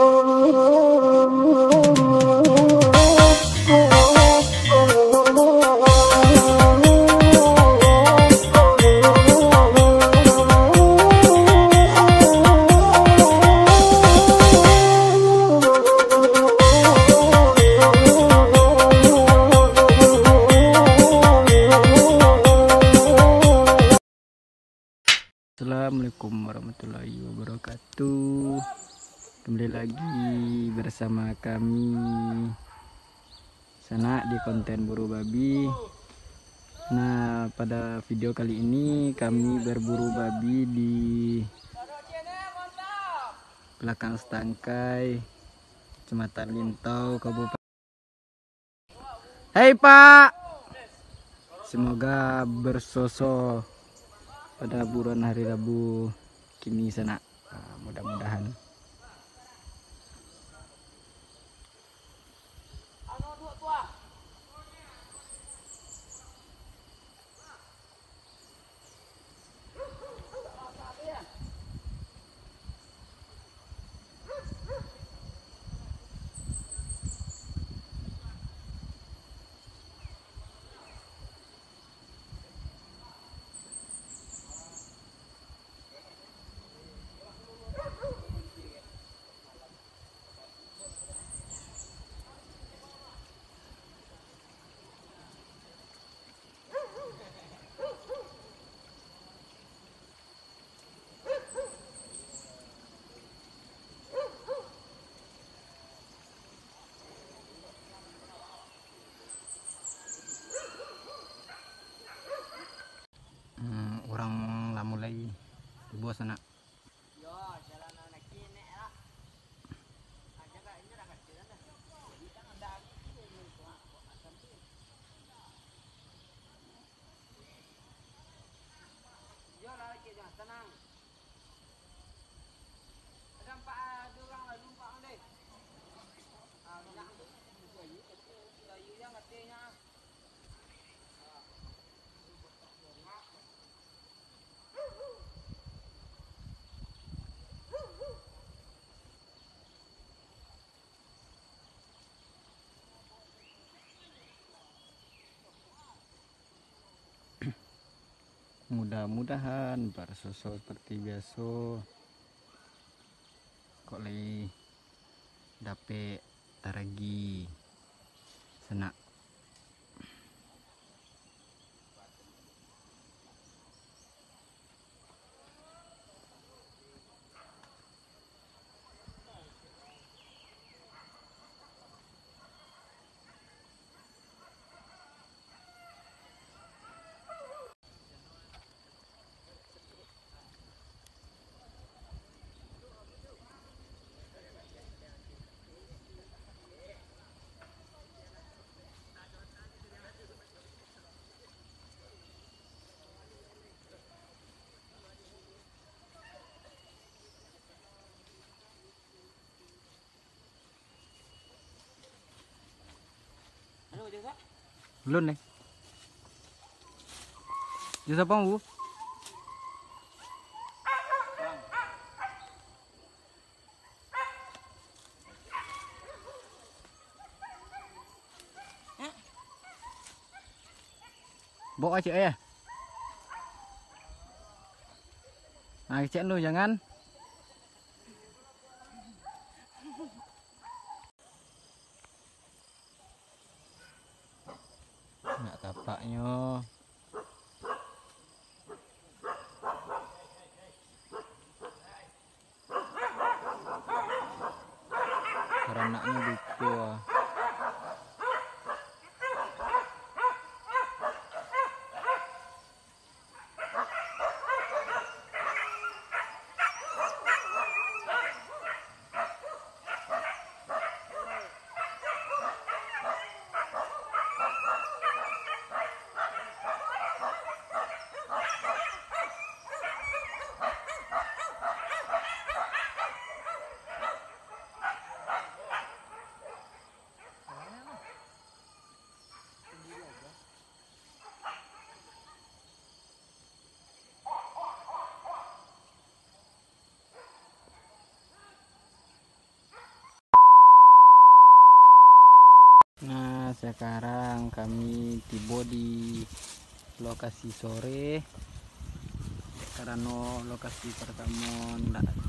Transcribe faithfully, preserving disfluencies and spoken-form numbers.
Assalamualaikum warahmatullahi wabarakatuh. Kembali lagi bersama kami Sana di konten buru babi. Nah, pada video kali ini kami berburu babi di belakang Stangkai, Kecamatan Lintau, Kabupaten. Hei Pak, semoga bersosok pada buruan hari Rabu kini Sana. Nah, mudah-mudahan. Hmm, orang lah mulai bos anak. Tenang. Ada empat ada orang lalu empat orang deh. Ah, banyak tu. Kayu yang katanya. Mudah-mudahan bersosok seperti biasa. Kok lagi dapet taragi Sana. Halo, Jasa. Belum nih. Jasa apa bu? Bawa aja ya. Nah, kecil lu jangan. Nggak tapaknya. Beranaknya gitu. sekarang kami tiba di lokasi sore karena lokasi pertama ndak